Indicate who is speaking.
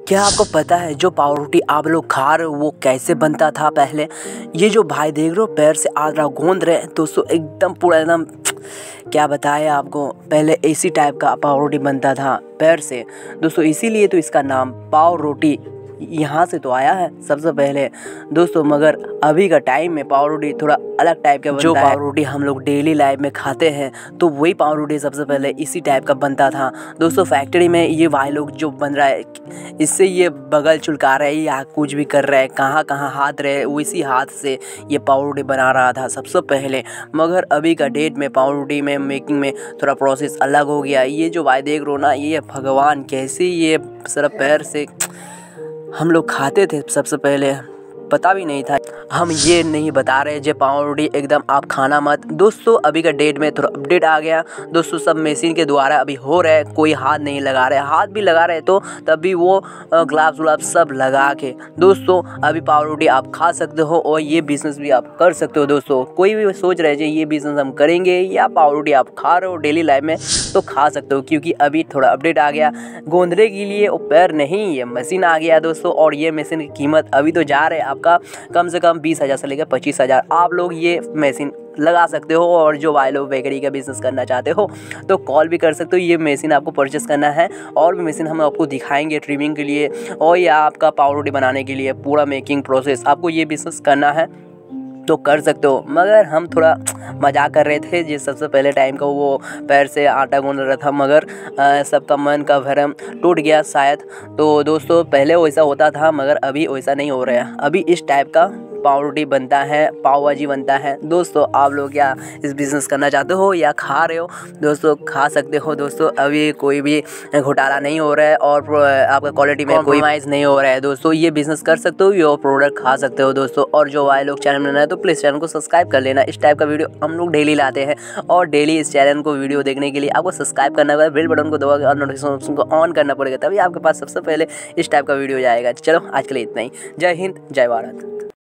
Speaker 1: क्या आपको पता है जो पाव रोटी आप लोग खा रहे हो वो कैसे बनता था पहले? ये जो भाई देख रहे हो पैर से आधा गूंद रहे हैं दोस्तों, एकदम पूरा एकदम क्या बताएं आपको, पहले इसी टाइप का पाव रोटी बनता था पैर से दोस्तों, इसीलिए तो इसका नाम पाव रोटी यहाँ से तो आया है सबसे पहले दोस्तों। मगर अभी का टाइम में पाव रोटी थोड़ा अलग टाइप का बनता है। जो पाव रोटी हम लोग डेली लाइफ में खाते हैं तो वही पाव रोटी सबसे पहले इसी टाइप का बनता था दोस्तों। फैक्ट्री में ये भाई लोग जो बन रहा है इससे ये बगल चुलका रहे हैं या कुछ भी कर रहे हैं, कहाँ कहाँ हाथ रहे उसी हाथ से ये पाव रोटी बना रहा था सबसे पहले। मगर अभी का डेट में पाव रोटी में मेकिंग में थोड़ा प्रोसेस अलग हो गया। ये जो भाई देख रहे हो ना, ये भगवान कैसे ये सिर्फ पैर से हम लोग खाते थे सबसे पहले, पता भी नहीं था। हम ये नहीं बता रहे जो पाव रोटी एकदम आप खाना मत दोस्तों। अभी का डेट में थोड़ा अपडेट आ गया दोस्तों, सब मशीन के द्वारा अभी हो रहा है, कोई हाथ नहीं लगा रहे, हाथ भी लगा रहे तो तब भी वो ग्लव्स व्लव्स सब लगा के दोस्तों अभी पाव रोटी आप खा सकते हो और ये बिज़नेस भी आप कर सकते हो दोस्तों। कोई भी सोच रहे ये बिज़नेस हम करेंगे या पाव रोटी आप खा रहे हो डेली लाइफ में तो खा सकते हो, क्योंकि अभी थोड़ा अपडेट आ गया। गोंदरे के लिए वो पैर नहीं, ये मशीन आ गया दोस्तों। और ये मशीन की कीमत अभी तो जा रहे हैं आपका कम से कम 20,000 से लेकर 25,000 आप लोग ये मशीन लगा सकते हो। और जो भाई लोग बेकरी का बिज़नेस करना चाहते हो तो कॉल भी कर सकते हो। ये मशीन आपको परचेस करना है और भी मशीन हम आपको दिखाएंगे ट्रिमिंग के लिए और या आपका पाव रोटी बनाने के लिए पूरा मेकिंग प्रोसेस आपको ये बिज़नेस करना है तो कर सकते हो। मगर हम थोड़ा मजाक कर रहे थे जिस सबसे पहले टाइम का वो पैर से आटा गूंद रहा था, मगर सबका मन का भरम टूट गया शायद। तो दोस्तों पहले वैसा होता था मगर अभी वैसा नहीं हो रहा है। अभी इस टाइप का पाव रोटी बनता है, पाव भाजी बनता है दोस्तों। आप लोग क्या इस बिज़नेस करना चाहते हो या खा रहे हो दोस्तों, खा सकते हो दोस्तों। अभी कोई भी घोटाला नहीं हो रहा है और आपका क्वालिटी में कॉम्प्रोमाइज़ नहीं हो रहा है दोस्तों। ये बिज़नेस कर सकते हो, ये प्रोडक्ट खा सकते हो दोस्तों। और जो भाई लोग चैनल में नए हैं तो प्लीज़ चैनल को सब्सक्राइब कर लेना। इस टाइप का वीडियो हम लोग डेली लाते हैं और डेली इस चैनल को वीडियो देखने के लिए आपको सब्सक्राइब करना होगा, बेल बटन को दबाकर और नोटिफिकेशन को ऑन करना पड़ेगा, तभी आपके पास सबसे पहले इस टाइप का वीडियो जाएगा। चलो आज के लिए इतना ही। जय हिंद, जय भारत।